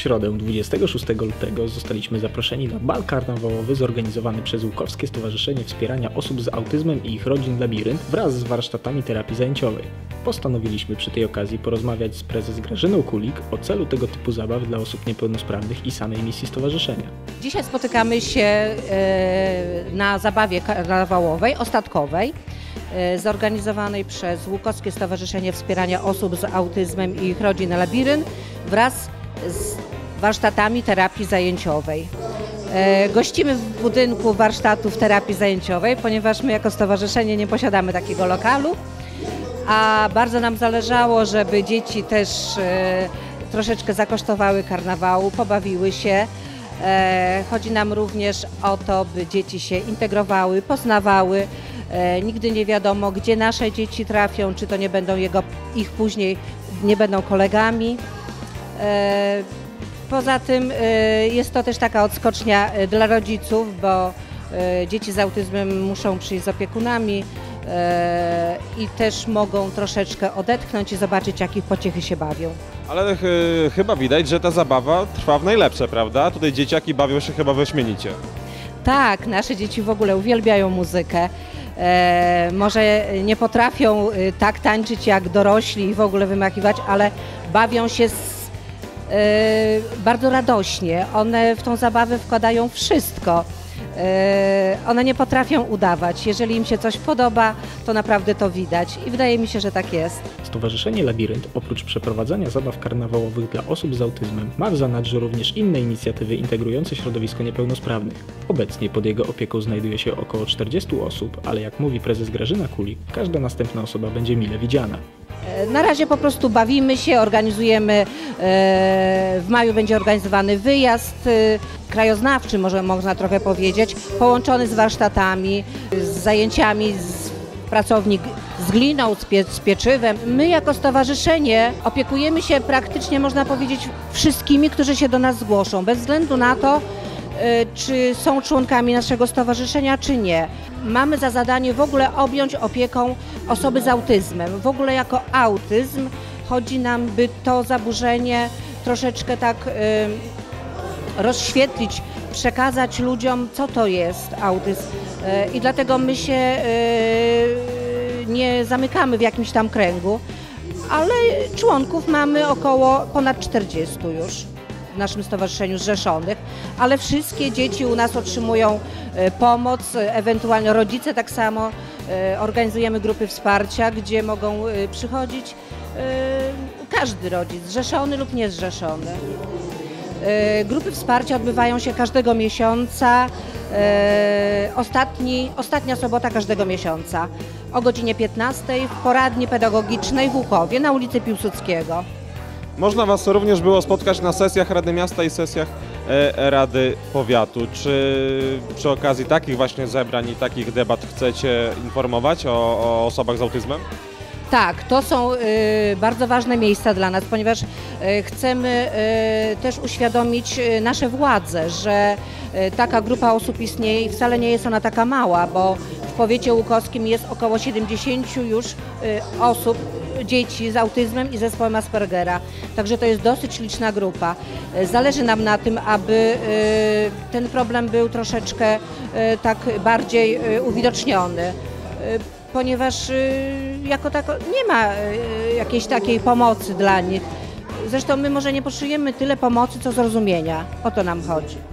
środę 26 lutego zostaliśmy zaproszeni na bal karnawałowy zorganizowany przez Łukowskie Stowarzyszenie Wspierania Osób z Autyzmem i ich Rodzin Labirynt wraz z warsztatami terapii zajęciowej. Postanowiliśmy przy tej okazji porozmawiać z prezes Grażyną Kulik o celu tego typu zabaw dla osób niepełnosprawnych i samej misji stowarzyszenia. Dzisiaj spotykamy się na zabawie karnawałowej, ostatkowej, zorganizowanej przez Łukowskie Stowarzyszenie Wspierania Osób z Autyzmem i ich Rodzin Labirynt wraz z warsztatami terapii zajęciowej. Gościmy w budynku warsztatów terapii zajęciowej, ponieważ my jako stowarzyszenie nie posiadamy takiego lokalu, a bardzo nam zależało, żeby dzieci też troszeczkę zakosztowały karnawału, pobawiły się. Chodzi nam również o to, by dzieci się integrowały, poznawały. Nigdy nie wiadomo, gdzie nasze dzieci trafią, czy to nie będą ich później nie będą kolegami. Poza tym jest to też taka odskocznia dla rodziców, bo dzieci z autyzmem muszą przyjść z opiekunami i też mogą troszeczkę odetchnąć i zobaczyć, jakie pociechy się bawią. Ale chyba widać, że ta zabawa trwa w najlepsze, prawda? Tutaj dzieciaki bawią się chyba wyśmienicie. Tak, nasze dzieci w ogóle uwielbiają muzykę. Może nie potrafią tak tańczyć jak dorośli i w ogóle wymachiwać, ale bawią się bardzo radośnie. One w tą zabawę wkładają wszystko. One nie potrafią udawać. Jeżeli im się coś podoba, to naprawdę to widać i wydaje mi się, że tak jest. Stowarzyszenie Labirynt oprócz przeprowadzania zabaw karnawałowych dla osób z autyzmem ma w zanadrzu również inne inicjatywy integrujące środowisko niepełnosprawnych. Obecnie pod jego opieką znajduje się około 40 osób, ale jak mówi prezes Grażyna Kulik, każda następna osoba będzie mile widziana. Na razie po prostu bawimy się, organizujemy, w maju będzie organizowany wyjazd krajoznawczy, może można trochę powiedzieć, połączony z warsztatami, z zajęciami z pracowni z gliną, z pieczywem. My jako stowarzyszenie opiekujemy się praktycznie, można powiedzieć, wszystkimi, którzy się do nas zgłoszą, bez względu na to, czy są członkami naszego stowarzyszenia, czy nie. Mamy za zadanie w ogóle objąć opieką osoby z autyzmem. W ogóle jako autyzm chodzi nam, by to zaburzenie troszeczkę tak rozświetlić, przekazać ludziom, co to jest autyzm. I dlatego my się nie zamykamy w jakimś tam kręgu, ale członków mamy około ponad 40 już w naszym stowarzyszeniu zrzeszonych, ale wszystkie dzieci u nas otrzymują pomoc, ewentualnie rodzice tak samo. Organizujemy grupy wsparcia, gdzie mogą przychodzić każdy rodzic, zrzeszony lub niezrzeszony. Grupy wsparcia odbywają się każdego miesiąca, ostatnia sobota każdego miesiąca o godzinie 15 w poradni pedagogicznej w Łukowie na ulicy Piłsudskiego. Można Was również było spotkać na sesjach Rady Miasta i sesjach Rady Powiatu. Czy przy okazji takich właśnie zebrań i takich debat chcecie informować o osobach z autyzmem? Tak, to są bardzo ważne miejsca dla nas, ponieważ chcemy też uświadomić nasze władze, że taka grupa osób istnieje i wcale nie jest ona taka mała, bo w powiecie łukowskim jest około 70 już osób, dzieci z autyzmem i zespołem Aspergera. Także to jest dosyć liczna grupa. Zależy nam na tym, aby ten problem był troszeczkę tak bardziej uwidoczniony, ponieważ jako tako nie ma jakiejś takiej pomocy dla nich. Zresztą my może nie potrzebujemy tyle pomocy, co zrozumienia. O to nam chodzi.